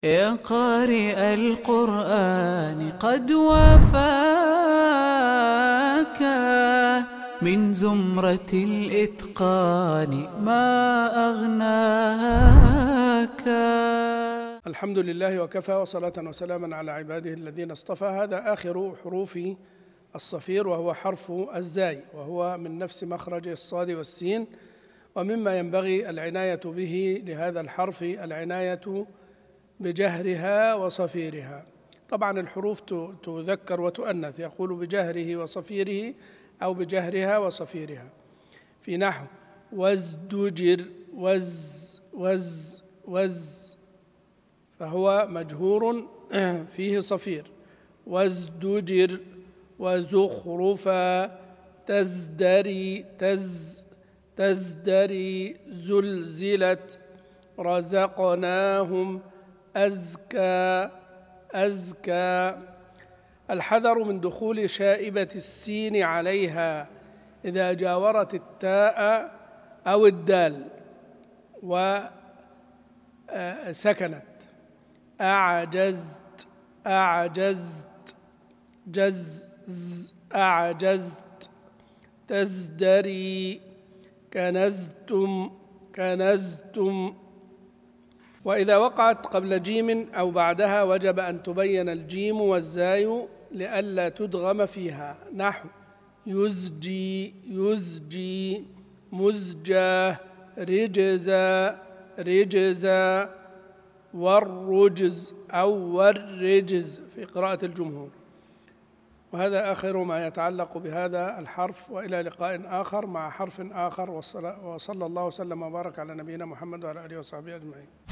يا قارئ القرآن قد وافاك من زمرة الإتقان ما أغناك. الحمد لله وكفى، وصلاة وسلاما على عباده الذين اصطفى. هذا آخر حروف الصفير، وهو حرف الزاي، وهو من نفس مخرج الصاد والسين، ومما ينبغي العناية به لهذا الحرف العناية بجهرها وصفيرها. طبعا الحروف تذكر وتؤنث، يقول بجهره وصفيره أو بجهرها وصفيرها. في نحو وازدجر، وز فهو مجهور فيه صفير. وازدجر. وزخرفا، تزدري زلزلت. رزقناهم أزكى. الحذر من دخول شائبة السين عليها إذا جاورت التاء أو الدال وسكنت. أعجزت أعجزت. تزدري. كنزتم. وإذا وقعت قبل جيم أو بعدها وجب أن تبين الجيم والزاي لئلا تدغم فيها. نحو يزجي مزجاه. رجزا والرجز أو والرجز في قراءة الجمهور. وهذا آخر ما يتعلق بهذا الحرف، وإلى لقاء آخر مع حرف آخر، وصلى الله وسلم وبارك على نبينا محمد وعلى آله وصحبه أجمعين.